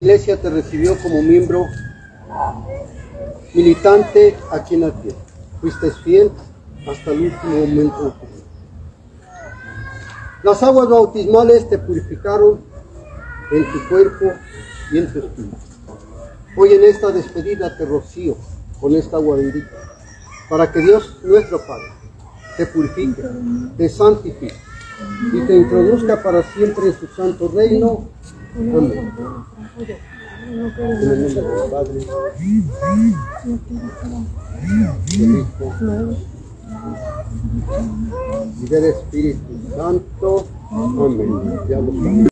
La Iglesia te recibió como miembro militante aquí en la tierra. Fuiste fiel hasta el último momento de tu vida. Las aguas bautismales te purificaron en tu cuerpo y en tu espíritu. Hoy en esta despedida te rocío con esta agua bendita, para que Dios nuestro Padre te purifique, te santifique y te introduzca para siempre en su santo reino. Amén. En el nombre del Padre, del Hijo y del Espíritu Santo. Amén. Ya lo saben.